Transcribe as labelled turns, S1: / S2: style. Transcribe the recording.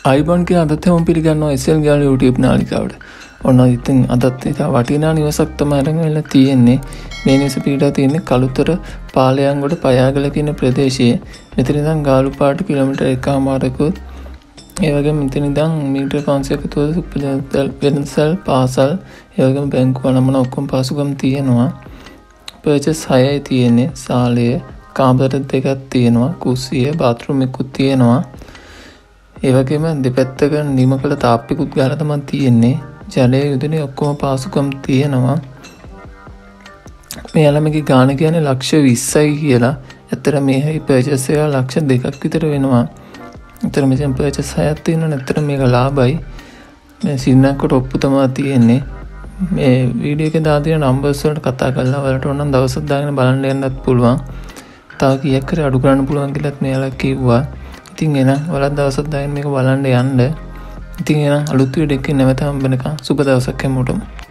S1: අයිබන් කියන අදත් හැම පිළිගන්නවා SL Gewal YouTube නාලිකාවට. ඔන්න ඉතින් අදත් ඉතා වටිනා නිවසක් තමයි අරන් වෙලා තියෙන්නේ. මේ නිවස පිටා තියෙන්නේ කළුතර පාලයන්ගොඩ පයාගල කියන ප්‍රදේශයේ. මෙතන ඉඳන් ගාලුපාට කිලෝමීටර් 1කමාරකුත් ඒ වගේම මෙතන ඉඳන් මීටර් 500ක වෙනසල් පාසල් ඒ වගේම බැංකුව නමන ඔක්කොම පසුගම් තියෙනවා. පර්චස් 6යි තියෙන්නේ. සාලය කාමර දෙකක් තියෙනවා. කුස්සිය බාත්රූම් එකකුත් තියෙනවා. ඒ වගේම දෙපැත්තක නිම කළ තාප්පිකුත් ගාලා තමයි තියෙන්නේ. ජලය යුදනේ ඔක්කොම පාසුකම් තියෙනවා. මේ ළමගේ ගාණ කියන්නේ ලක්ෂ 20යි කියලා. ඇත්තට මේ පර්චස් එක ලක්ෂ 2ක් විතර වෙනවා. ඇත්තට මෙතන පර්චස් 6ක් තියෙනවනේ. ඇත්තට මේක ලාභයි. මේ සින්නක්කට ඔප්පු තමයි තියෙන්නේ. මේ වීඩියෝ එකේ දාලා තියෙන නම්බර්ස් වලට කතා කරලා ඔයාලට ඕන නම් දවසක් දාගෙන බලන්න යන්නත් පුළුවන්. තව කීයක් හරි අඩු කරන්න පුළුවන් කියලාත් මෙයාලා කිව්වා. ඉතින් එහෙනම් ඔයාලා දවසක් දාගෙන මේක බලන්න යන්න. ඉතින් එහෙනම් අලුත් වීඩියෝ එකකින් නැවත හම්බ වෙනකම් සුබ දවසක් හැමෝටම.